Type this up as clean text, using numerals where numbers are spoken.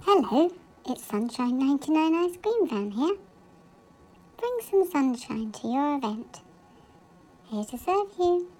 Hello, it's Sunshine 99 Ice Cream Van here. Bring some sunshine to your event. Here to serve you.